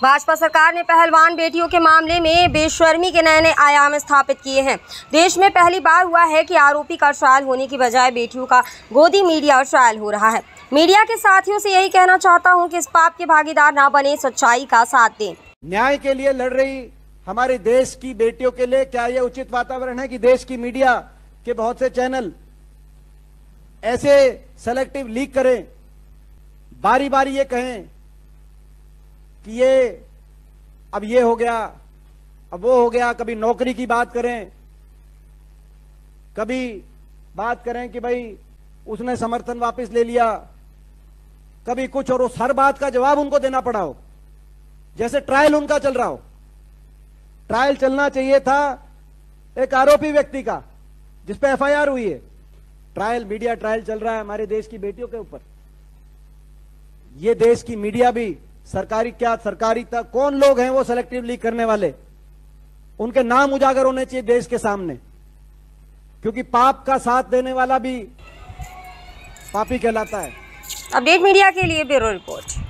भाजपा सरकार ने पहलवान बेटियों के मामले में बेशर्मी के नए नए आयाम स्थापित किए हैं। देश में पहली बार हुआ है कि आरोपी का ट्रायल होने की बजाय बेटियों का गोदी मीडिया ट्रायल हो रहा है। मीडिया के साथियों से यही कहना चाहता हूं कि इस पाप के भागीदार ना बने, सच्चाई का साथ दें। न्याय के लिए लड़ रही हमारे देश की बेटियों के लिए क्या यह उचित वातावरण है कि देश की मीडिया के बहुत से चैनल ऐसे सेलेक्टिव लीक करें, बारी बारी ये कहें कि ये अब ये हो गया, अब वो हो गया, कभी नौकरी की बात करें, कभी बात करें कि भाई उसने समर्थन वापस ले लिया, कभी कुछ, और उस हर बात का जवाब उनको देना पड़ा हो, जैसे ट्रायल उनका चल रहा हो। ट्रायल चलना चाहिए था एक आरोपी व्यक्ति का जिस पे एफआईआर हुई है। ट्रायल, मीडिया ट्रायल चल रहा है हमारे देश की बेटियों के ऊपर। ये देश की मीडिया भी सरकारी, क्या सरकारी तक कौन लोग हैं वो सेलेक्टिव लीक करने वाले, उनके नाम उजागर होने चाहिए देश के सामने, क्योंकि पाप का साथ देने वाला भी पापी कहलाता है। अपडेट मीडिया के लिए ब्यूरो रिपोर्ट।